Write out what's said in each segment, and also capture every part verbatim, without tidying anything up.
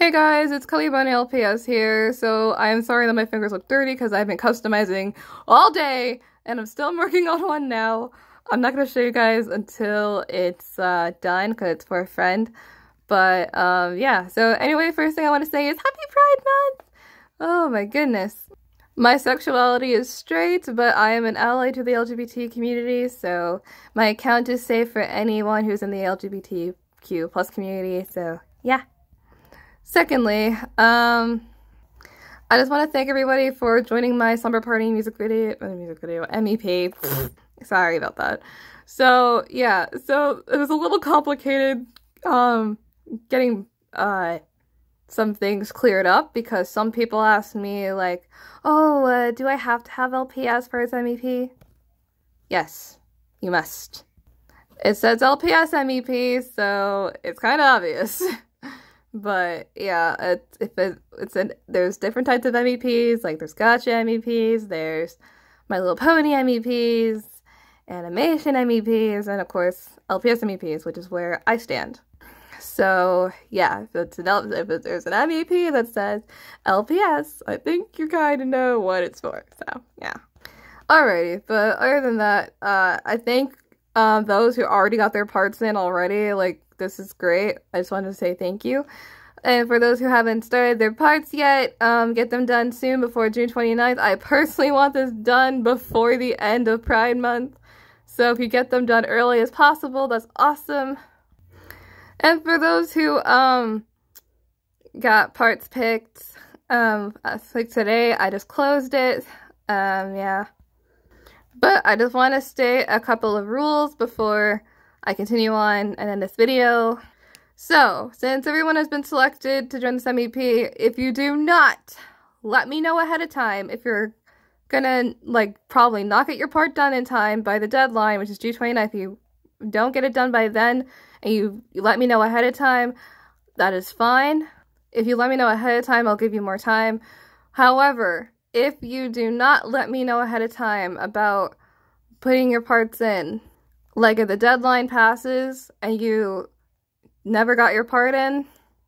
Hey guys, it's Kelly Bunny L P S here. So I'm sorry that my fingers look dirty because I've been customizing all day and I'm still working on one now. I'm not going to show you guys until it's uh, done because it's for a friend. But um, yeah, so anyway, first thing I want to say is Happy Pride Month! Oh my goodness. My sexuality is straight, but I am an ally to the L G B T community, so my account is safe for anyone who's in the L G B T Q plus community, so yeah. Secondly, um, I just want to thank everybody for joining my Slumber Party music video, uh, music video, M E P. Sorry about that. So, yeah, so it was a little complicated, um, getting, uh, some things cleared up because some people asked me, like, oh, uh, do I have to have L P S for its M E P? Yes, you must. It says L P S M E P, so it's kind of obvious. But yeah, it, if it, it's an, there's different types of M E Ps, like there's Gacha M E Ps, there's My Little Pony M E Ps, Animation M E Ps, and of course L P S M E Ps, which is where I stand. So yeah, if, it's an L if there's an M E P that says L P S, I think you kind of know what it's for, so yeah. Alrighty, but other than that, uh, I think um, those who already got their parts in already, like, this is great. I just wanted to say thank you. And for those who haven't started their parts yet, um, get them done soon before June twenty-ninth. I personally want this done before the end of Pride Month. So if you get them done early as possible, that's awesome. And for those who um, got parts picked, um, like today, I just closed it. Um, yeah. But I just want to state a couple of rules before I continue on and end this video. So, since everyone has been selected to join this M E P, if you do not let me know ahead of time if you're gonna, like, probably not get your part done in time by the deadline, which is June twenty-ninth, if you don't get it done by then, and you, you let me know ahead of time, that is fine. If you let me know ahead of time, I'll give you more time. However, if you do not let me know ahead of time about putting your parts in, like if the deadline passes and you never got your part in,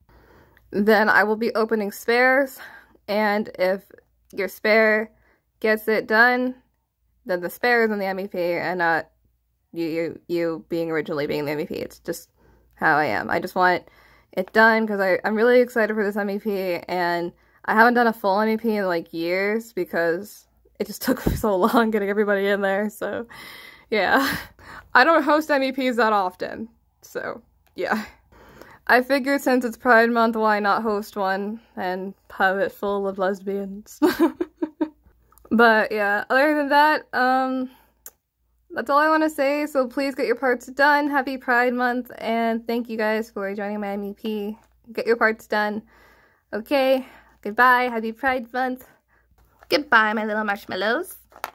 then I will be opening spares, and if your spare gets it done, then the spare is in the M E P and not you, you, you being originally being the M E P. It's just how I am. I just want it done because I'm really excited for this M E P, and I haven't done a full M E P in like years because it just took so long getting everybody in there, so yeah. I don't host M E Ps that often, so yeah. I figured since it's Pride Month, why not host one and have it full of lesbians? But yeah, other than that, um, that's all I want to say, so please get your parts done. Happy Pride Month, and thank you guys for joining my M E P. Get your parts done. Okay, goodbye, happy Pride Month. Goodbye, my little marshmallows.